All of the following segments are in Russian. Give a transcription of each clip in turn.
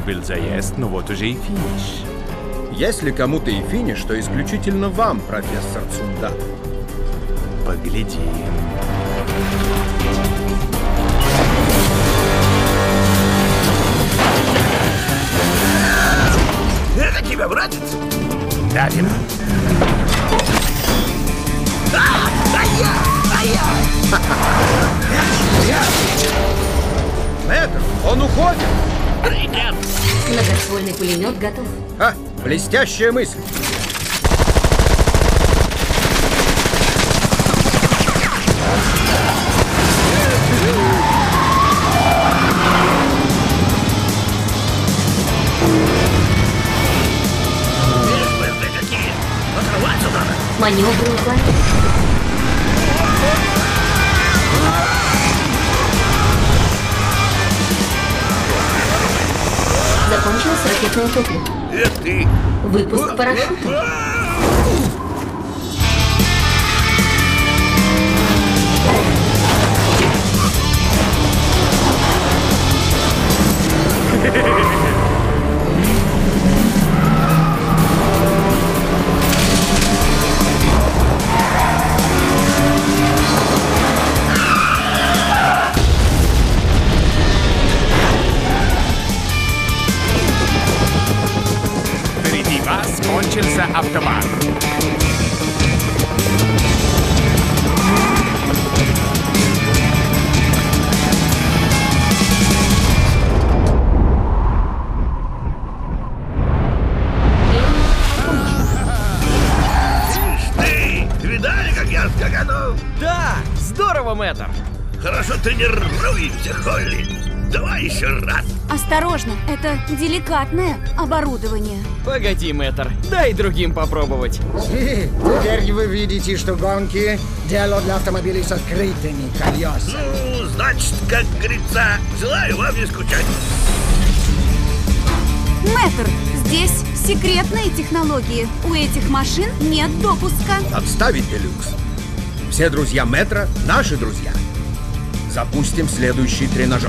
был заезд, но вот уже и финиш. Если кому-то и финиш, то исключительно вам, профессор Цунда. Поглядим. Это тебя, братец? Давим. Мэтр, он уходит! Ребят! Многоствольный пулемет готов. Блестящая мысль! Вы какие? Оторваться надо! Маневры уклонения. Закончилось ракетное топливо. Эх ты! Выпуск парашюта. Впереди вас кончился автобан. Ты! Видали, как я скаканул? Да! Здорово, мэтр! Хорошо тренируемся, Холли! Давай еще раз! Осторожно, это деликатное оборудование. Погоди, мэтр, дай другим попробовать. Теперь вы видите, что гонки – дело для автомобилей с открытыми колесами. Ну, значит, как говорится, желаю вам не скучать. Мэтр, здесь секретные технологии. У этих машин нет допуска. Отставить, Делюкс. Все друзья Мэтра – наши друзья. Запустим следующий тренажер.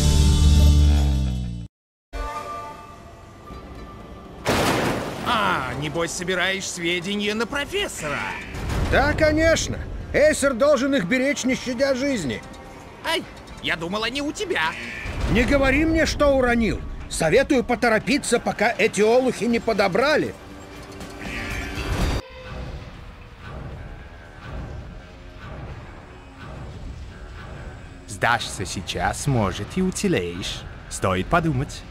Небось, собираешь сведения на профессора. Да, конечно. Эйсер должен их беречь, не щадя жизни. Ай, я думал, они у тебя. Не говори мне, что уронил. Советую поторопиться, пока эти олухи не подобрали. Сдашься сейчас, может, и уцелеешь. Стоит подумать.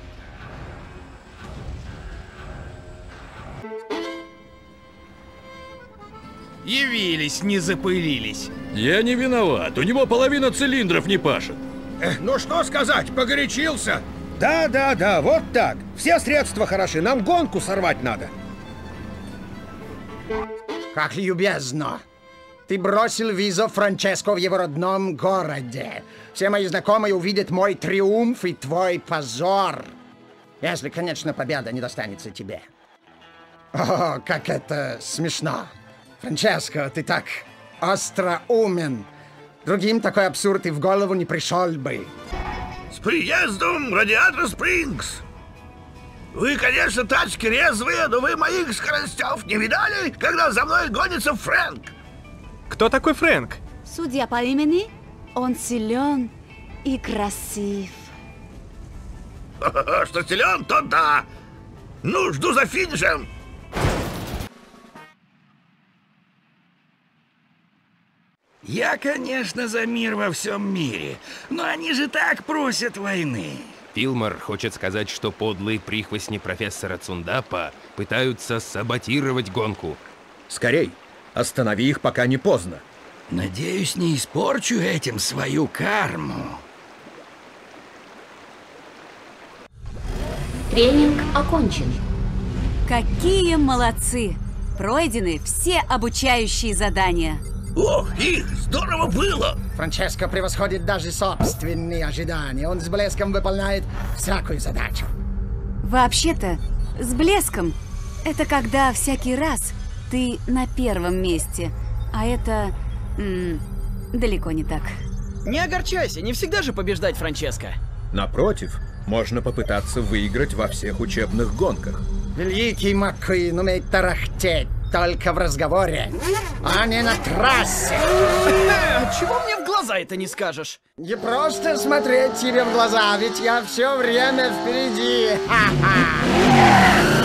Явились, не запылились. Я не виноват, у него половина цилиндров не пашет. Ну что сказать, погорячился. Да, вот так. Все средства хороши, нам гонку сорвать надо. Как любезно. Ты бросил вызов Франческо в его родном городе. Все мои знакомые увидят мой триумф и твой позор. Если, конечно, победа не достанется тебе. О, как это смешно. Франческо, ты так остроумен. Другим такой абсурд и в голову не пришел бы. С приездом, Радиатор Спрингс! Вы, конечно, тачки резвые, но вы моих скоростей не видали, когда за мной гонится Фрэнк? Кто такой Фрэнк? Судя по имени, он силен и красив. Что силен, то да. Ну, жду за финишем. Я, конечно, за мир во всем мире, но они же так просят войны. Филмор хочет сказать, что подлые прихвостни профессора Цундапа пытаются саботировать гонку. Скорей, останови их, пока не поздно. Надеюсь, не испорчу этим свою карму. Тренинг окончен. Какие молодцы! Пройдены все обучающие задания. Ох, их здорово было! Франческо превосходит даже собственные ожидания. Он с блеском выполняет всякую задачу. Вообще-то, с блеском – это когда всякий раз ты на первом месте, а это далеко не так. Не огорчайся, не всегда же побеждать Франческо. Напротив, можно попытаться выиграть во всех учебных гонках. Великий Маккуин умеет тарахтеть только в разговоре, а не на трассе. А чего мне в глаза это не скажешь? Не просто смотреть тебе в глаза, ведь я все время впереди. Ха-ха.